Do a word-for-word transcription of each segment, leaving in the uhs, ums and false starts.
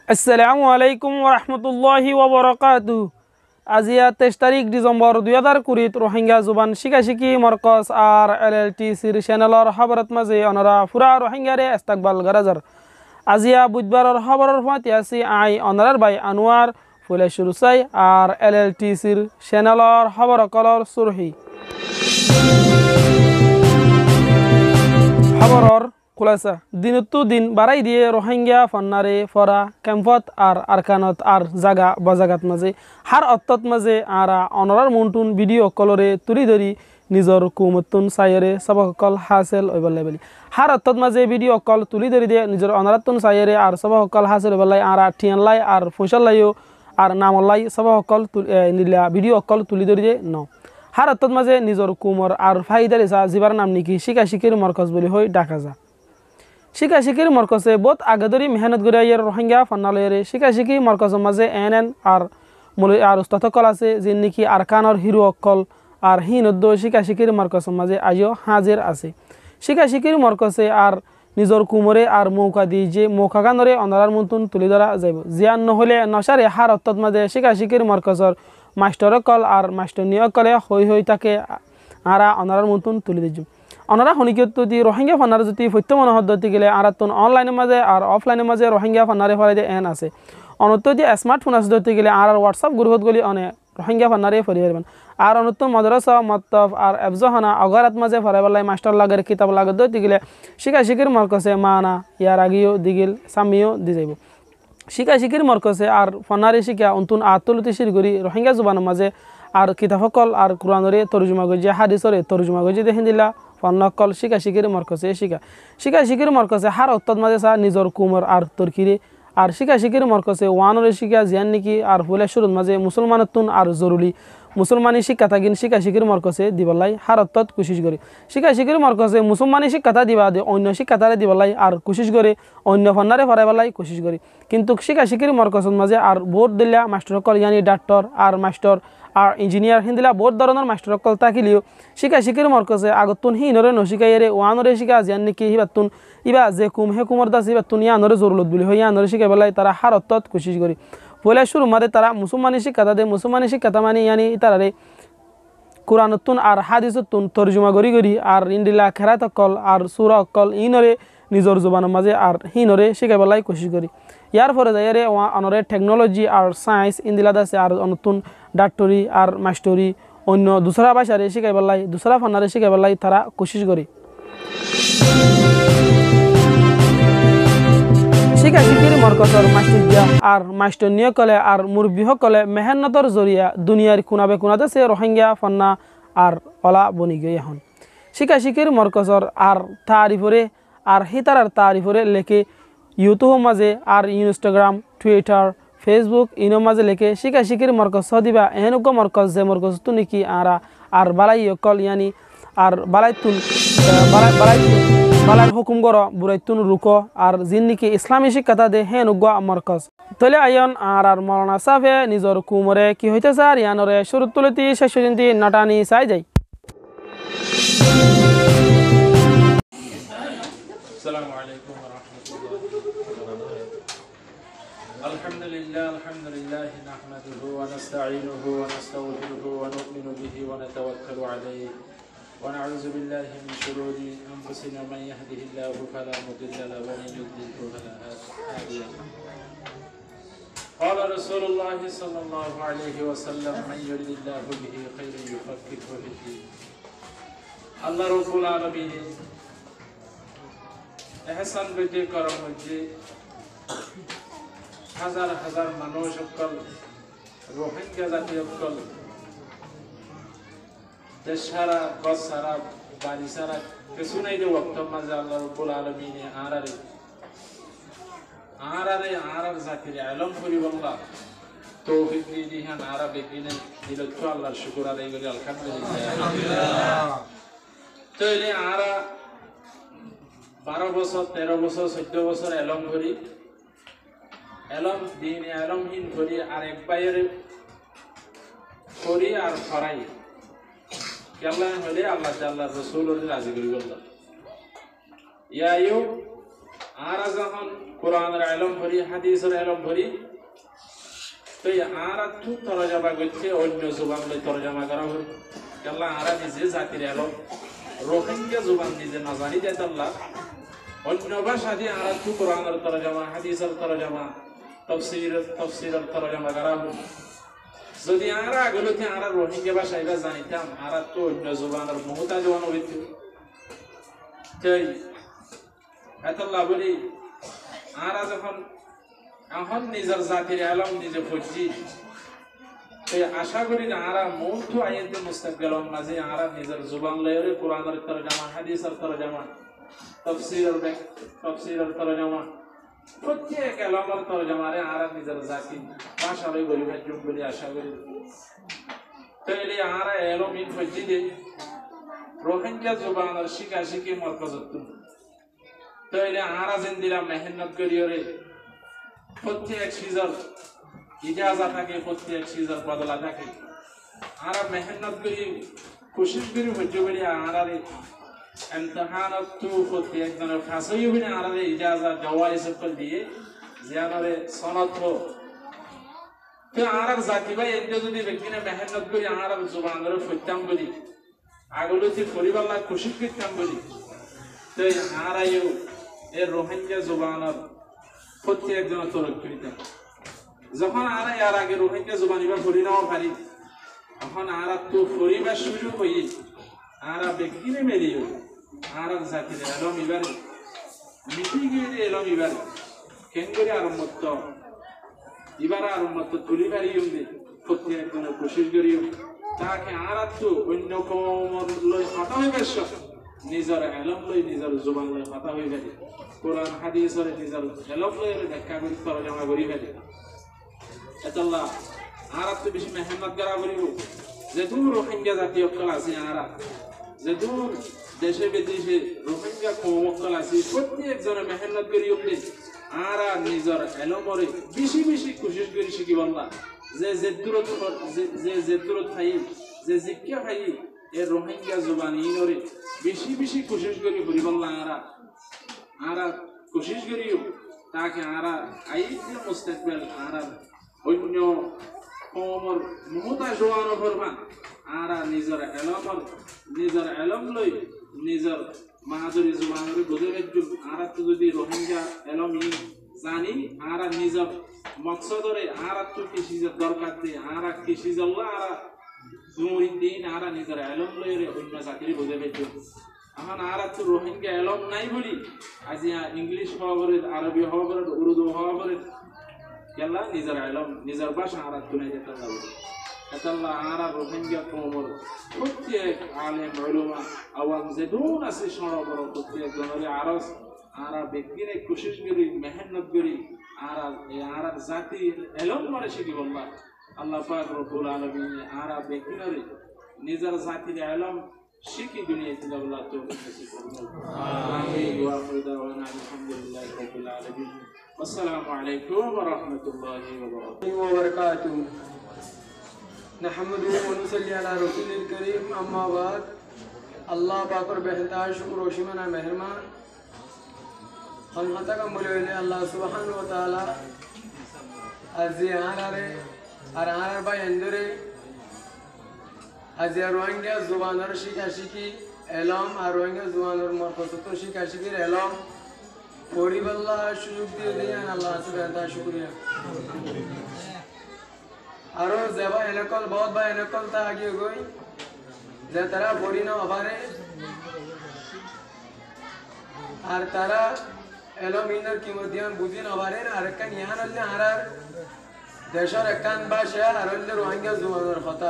আসসালামু আলাইকুম ওরহমতুল্লাহি ওবরাকাতু। আজিয়া তেইশ তারিখ ডিসেম্বর দুই হাজার কুড়িত রোহিঙ্গা জুবান শিকা শিকি মরকজ আর এল এল টি সির চ্যানেলর খবরত মাঝে অনরা ফুরা রোহিঙ্গারে ইস্তাকবাল গরাজার। আজিয়া বুধবারর খবরের ফাঁতি আছি আই অনরার বাই আনোয়ার ফুলে সুরুসাই আর এল এল টি সির চ্যানেলর খবর কলর সুরহি খবরর খুলাসা দিনতো দিন বাড়াই দিয়ে রোহিঙ্গা ফন্নারে ফরা ক্যাম্পত আর আরকানত আর জাগা বজাগাত মাঝে হার অত্তত মাঝে আরা অনরার মন্টুন ভিডিও কলরে তুলি ধরি নিজর কুমতুন সাইরে সবকল হাসেল ওইবলে বলি হার অত্তত মাঝে ভিডিও কল তুলি ধরি দিয়ে নিজর অনরাতুন সাইরে আর সবকল হাসেল ওইবলাই আরা ঠিয়ানলাই আর ফসল্লাইও আর নামল্লাই সবকল নিলা ভিডিও কল তুলি ধরি দিয়ে ন হার অত্তত মাঝে নিজর কুমর আর ফাইদার ইসা জিবার নাম নিকি শিকা শিকির মরকজ বলি হই ডাকা যা। শিকা শিকির মরকজে বহুত আগে ধরে মেহনত করে ইয়ার রোহিঙ্গা ফন্নালয়ের শিকা শিকি মরকজের মাঝে এন এন আর মূল আর উস্তাদকল আছে যে নাকি আরকানর হিরো অকল আর হিনদ্দ শিকা শিকির মরকজের মাঝে আজিও হাজির আছে। শিকা শিকির মরকজে আর নিজর কুমরে আর মৌকা দিয়ে যে মৌকা গানরে অনারার মতন তুলে ধরা যাইব জিয়ান নহলে নসারে হার অত্তত মাঝে শিকা শিকির মরকজর মাস্টরকল আর মাস্টর নিয়কলে হই হই তাকে আরা অনারার মতন তুলে দিই অনারা শনিকত দি রোহিঙ্গা ফান্নার যদি সত্য মনোহদ্দতি গেলে আর তুন অনলাইনের মাঝে আর অফলাইনের মাঝে রোহিঙ্গা ফান্নারে ফলে দিয়ে এন আছে অনত দিয়ে স্মার্টফোন আছে ধরতে গেলে আর হোয়াটসঅ্যাপ গ্রুপত গলি অনে রোহিঙ্গা ফান্নারে ফরি পারবেন আর অনত মদরসা মতফ আর এফজহানা অগারাত মাঝে ফরাই বেলায় মাস্টার লাগের কিতাব লাগে ধরতে গেলে শিকা শিকির মরকসে মানা ইয়ার আগিও দিগিল সামিও দি যাইব শিকা শিকির মরকসে আর ফন্নারে শিকা অন্তুন আত্মলতি শির করি রোহিঙ্গা জুবানের মাঝে আর কিতাবসকল আর কোরআনরে তরজমা গজে হাদিসরে তরজমা গজে দেখেন দিলা ফন্নকল শিকা শিকির মরকজে শিকা শিকা শিকির মরকজে হার অত্তদ মাঝে চা নিজর কুমর আর তরকিরে আর শিকা শিকির মরকজে ওয়ানরে শিকা জিয়ান নাকি আর ফুলে শুরুর মাঝে মুসলমানতুন আর জরুরি মুসলমানি শিক্ষা থাকিন শিকা শিকির মরকজে দিবলাই হার অত্তদ কোশিশ করে শিকা শিকির মরকজে মুসলমানি শিক্ষাটা দিবা দে অন্য শিক্ষাটারে দিবলাই আর কোশিশ করে অন্য ফন্নারে ফরাই বেলাই কোশিশ করে কিন্তু শিকা শিকির মরকজের মাঝে আর বোর্ড দিলা মাস্টারসকল ইয়ানি ডাক্তার আর মাস্টার আর ইঞ্জিনিয়ার হিন্দিলা বহুত ধরনের মাস্টারসকল থাকিলেও শিকা শিকির মরকজে আগতুন হিনরে নশিকাইরে ওয়ানরে শিকা জিয়ান নাকি হিবাতুন ইবা যে কুম হে কুমর দাস হিবাতুন ইয়ানরে জরুরত বলি হয় ইয়ানরে শিকা বেলায় তারা হার অত্তত কোশিশ করি পয়লা শুরু মারে তারা মুসলমানি শিক্ষাতা দে মুসলমানি শিক্ষাতা মানে ইয়ানি তারারে কোরআনতুন আর হাদিসতুন তরজমা করি করি আর ইন্দিলা খেরাতকল আর সুরা অকল ইনরে নিজর জবানের মাঝে আর হিনরে শিকা বেলায় কোশিশ করি ইয়ার পরে যাইরে অনরে টেকনোলজি আর সায়েন্স ইন্দিলাদ আছে আর নতুন ডাক্তরি আর মাস্টরি অন্য দুসরা ভাষারে শিখাই বেলাই দুসরা ফান্নারে শিখাই বেলাই তারা কোশিশ করি শিকা শিকির মরকজর মাস্টিয়া আর মাস্টর নিয়কলে আর মুরব্বীসকলে মেহনতর জরিয়া দুনিয়ার কোনাবে কোনাতে সে রোহিঙ্গা ফন্না আর অলা বনি গই এখন শিকা শিকির মরকজর আর তারিফরে আর হিতারার তারিফরে লেখে ইউটিউব মাঝে আর ইনস্টাগ্রাম টুইটার ফেসবুক ইনো মাঝে লেখে শিকা শিকির মরকজ দিবা এহেনুক মরকজ যে মরকজ তু নাকি আরা আর বালাই অকল ইয়ানি আর বালাই তুন বালাই বালাই বালাই হুকুম গর বুড়াইতুন রুক আর জিন নাকি ইসলামী শিক্ষাটা দে হেনুক মরকজ তলে আয়ন আর আর মরনা সাফে নিজর কুমরে কি হইতেছে আর ইয়ানরে শুরু তুলতি শেষ পর্যন্ত নাটানি চাই যাই। السلام عليكم ورحمة الله وبركاته. الحمد لله الحمد لله نحمده ونستعينه ونستغفره ونؤمن به ونتوكل عليه ونعوذ بالله من شرور أنفسنا من يهده الله فلا مضل له ومن يضلل فلا هادي له. قال رسول الله صلى الله عليه وسلم من يرد الله به خيرا يفقهه في الدين. الله رب العالمين এহসান বেটে করা হয়েছে হাজার হাজার মানুষ সকল রোহিঙ্গা জাতি সকল দেশ সারা গছ সারা বাড়ি সারা কিছু নাই রে ওয়াক্ত মাঝে আল্লাহ রব্বুল আলামিনে আরারে আরারে আরার জাতির আলম করি বললা তৌফিক দিয়ে দিহান আরা বেকিনে দিল তো আল্লাহর শুকর আদায় করি আলহামদুলিল্লাহ। তো এলে আরা বারো বছর তেরো বছর চোদ্দ বছর এলম করি এলম দিন এলমহীন করি আর এক বাইরে করি আর ফরাই কেমন হলে আল্লাহ আল্লাহ রসুল রাজি করি বললাম ইয়াইও আরা যখন কোরআনের ইলম পড়ি হাদিসের ইলম পড়ি তো আরা তু তরজমা করতে অন্য জবান লই তরজমা করা হয় আল্লাহ আরা নিজে জাতির ইলম রোহিঙ্গা জবান নিজে না জানি দেয় আল্লাহ অন্য ভাষা দিয়ে আরা তু কোরআনের তরজমা হাদিসের তরজমা তাফসীর তাফসীরের তরজমা করা হয় যদি আরা আগুলোতে আরা রোহিঙ্গা ভাষা এটা জানিতাম আরা তো অন্য জবানের মুহতাজ হওয়া হইত তাই এতল্লাহ বলি আরা যখন এখন নিজের জাতির আলম নিজে ফুটছি তাই আশা করি না আরা মৌথু আয়াতে মুস্তাকবিলের মাঝে আরা নিজের জুবান লয়ে কোরআনের তরজমা হাদিসের তরজমা তাফসীরের তাফসীরের তরজমা প্রত্যেক আলমের তরজমারে আরা নিজের জাতি ভাষা লই বলি ভাজ্যম বলি আশা করি তাইলে আরা এলম ইন ফুটছি দে রোহিঙ্গা জুবানের শিখা শিখি মরকজত তাইলে আরা যেন দিলাম মেহনত করিও রে প্রত্যেক সিজার ইজাজা থাকে প্রত্যেক সিজার বদলা থাকে আরা মেহনত করি কোশিশ করি হজ্জ করি আরারে ইমতিহানত তো প্রত্যেক জনের ফাঁসই হইনে আরারে ইজাজা জওয়াইজ করে দিয়ে জিয়ানরে সনদ হো তো আরার জাতি ভাই এতে যদি ব্যক্তিনে মেহনত করি আরার জবানরে ফইতাম বলি আগলতি পরিবারলা কোশিশ করতাম বলি তো আরাইও এর রোহিঙ্গা জবানের প্রত্যেক জন তরক করিতাম যখন আরা এর আগে রোহিঙ্গা জবান এবার পড়ি নেওয়া পারি তখন আরা তো পরিবার শুরু হই আরা ব্যক্তিনে মেরিও আরা জাতির এলম এবারে মিটি গিয়ে এলম এবারে কেন করে আরম্ভত এবার আরম্ভত তুলি পারিও দে প্রত্যেক জন কোশিশ করিও তাকে আরা তো অন্য কমর লই হতা হয়ে গেছ নিজের এলম লই নিজের জবান লই হতা হয়ে গেছে কোরআন হাদিসের নিজের এলম লই ব্যাখ্যা করি তরজমা করি ফেলে এতল্লাহ আরা তো বেশি মেহনত করা করিব যেদূর রোহিঙ্গা জাতীয় অক্কল আছে আরা যেদূর দেশে বিদেশে রোহিঙ্গা কম অক্কল আছে প্রত্যেক জনে মেহনত করি উঠলে আরা নিজের এলমরে বেশি বেশি কোশিশ করি শিখি বললা যে যে দূরত যে যে দূরত খাই যে জিজ্ঞা খাই এর রোহিঙ্গা জবান ইনরে বেশি বেশি কোশিশ করি করি বললা আরা আরা কোশিশ করিও তাকে আরা আইতে মুস্তাকবিল আরা অন্য কমর মুহতা জওয়ান ফরমান আরা নিজের এলমর নিজের এলম লই নিজের মাহাদুরি জবানরে বুঝে বেজুল আরা তো যদি রোহিঙ্গা এলম ই জানি আরা নিজের মকসদরে আরা তো কৃষিজের দরকার দিয়ে আরা কৃষিজল্লা আরা দুমরিদ্দিন আরা নিজের এলম লই রে অন্য জাতির বুঝে বেজুল এখন আরা তো রোহিঙ্গা এলম নাই বলি আজ ইংলিশ হওয়া করে আরবি হওয়া করে উর্দু হওয়া করে কেলা নিজের এলম নিজের ভাষা আরা তুলে যেতে হবে এতল্লাহ আরা রোহিঙ্গা কমর প্রত্যেক আলেম উলামা আওয়াম যেদুন আছে সরবর প্রত্যেক জনের আরস আরা ব্যক্তিরে কোশিশ করি মেহনত করি আরা এই আরা জাতি এলম মানে শিখি বললা আল্লাহ পাক রব্বুল আলামিন আরা ব্যক্তিরে নিজের জাতির এলম শিখি দুনিয়াতে আল্লাহ তৌফিক নসিব করুন আমিন ওয়া আখিরু দাওয়ানা আলহামদুলিল্লাহি রাব্বিল আলামিন আসসালামু আলাইকুম ওয়া রাহমাতুল্লাহি ওয়া বারাকাতুহু نحمده ونصلي على رسول الكريم اما بعد اللہ پاک اور بہتر شکر و شمنا مہرمان خلقتا کا مولوی اللہ سبحانہ و تعالی ازی آرارے آرار بائی اندرے ازی روانگیا زبانر شکا شکی اعلام روانگیا زبانر مرخصتو شکا شکیر اعلام پوری باللہ شکر دیو دیان اللہ سے بہتر شکریہ আরো যেবা এনেকল বহুত বা এনেকল তা আগে গই যে তারা পড়ি না আবারে আর তারা এলোমিনার কি মধ্যম বুঝি না আবারে আর কান ইয়ান আল্লাহ হারার দেশের কান ভাষা আর আল্লাহ রোহিঙ্গা জুমানের কথা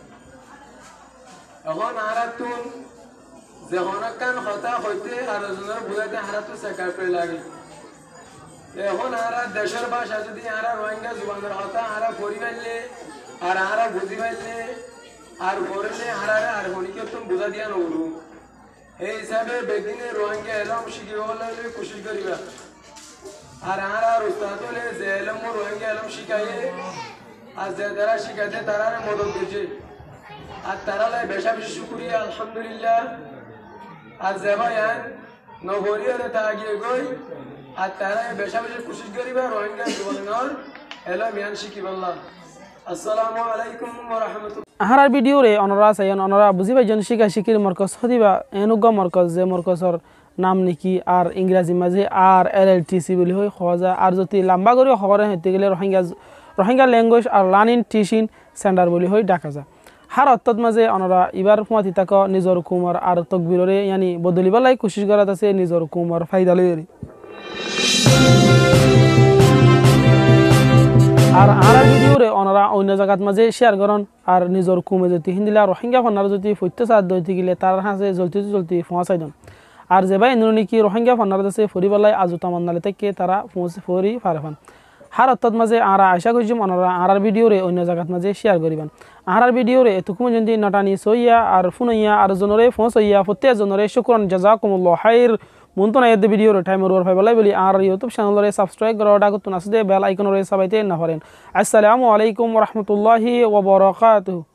এখন আরাতুন যে হনকান কথা হইতে আর জনের বুঝাতে হারাতু সেকাপে লাগে এখন আরা দেশের ভাষা যদি আরা রোহিঙ্গা জুবানের কথা আরা পড়ি পাইলে আর আরা বুঝি পাইলে আর পড়লে আরা আর হনিকে তুমি বুঝা দিয়া নগরু এই হিসাবে বেদিনে রোহিঙ্গা এলম শিখিব বলে কোশিশ করিবা আর আরা উস্তাদ হলে যে এলম রোহিঙ্গা এলম শিখাইয়ে আর যে তারা শিখাইতে তারা মদত দিচ্ছে আর তারা লাই বেশা বেশি শুক্রিয়া আলহামদুলিল্লাহ আর যে ভাই নগরী হলে তা গিয়ে গই আর তারা বেশা বেশি কোশিশ করিবা রোহিঙ্গা জীবনের এলা মিয়ান শিকি বললা আসসালামু আলাইকুম ওয়া রাহমাতুল্লাহ আহারার ভিডিও রে অনরা চাইন অনরা বুঝি পাইজন শিকা শিকির মরকজ হদিবা এনুগ্য মরকজ যে মরকজর নাম নাকি আর ইংরাজি মাঝে আর এল এল টি সি বলি হয় খোঁজা আর যদি লম্বা করে খবরে হইতে গেলে রোহিঙ্গা রোহিঙ্গা ল্যাঙ্গুয়েজ আর লার্নিং টিচিং সেন্টার বলি হয় ডাকা যায় হার অর্থত মাঝে অনরা এবার ফুমাতি তাক নিজর কুমার আর তকবিররে ইয়ানি বদলিবালাই কোশিশ করাত আছে নিজর কুমার ফায়দা লইরি আর আর ভিডিও রে অনরা অন্য জায়গাত মাঝে শেয়ার করন আর নিজর কুমে যদি হিন্দিলা রোহিঙ্গা ফন্নার যদি ফত্যসাদ দইতে গেলে তার হাসে জলতি জলতি পৌঁছাই দেন আর যে ভাই নুনি কি রোহিঙ্গা ফন্নার আছে ফরিবালাই আজু তামান্নালে থেকে তারা পৌঁছে ফরি ফারফান হার অর্থাৎ মাঝে আরা আশা করছি অনরা আর ভিডিও রে অন্য জায়গাত মাঝে শেয়ার করিবেন আর ভিডিও রে এতকুম যদি নটানি সইয়া আর ফুনইয়া আর জনরে পৌঁছইয়া প্রত্যেক জনরে শুকরান জাযাকুমুল্লাহ খাইর মনতো না এতে ভিডিওর টাইমের ওর ফাইবালাই বলি আর ইউটিউব চ্যানেলরে সাবস্ক্রাইব করা ডাকুত নাসদে বেল আইকনরে সবাইতে না পারেন আসসালামু আলাইকুম ওয়া রাহমাতুল্লাহি ওয়া বারাকাতুহু।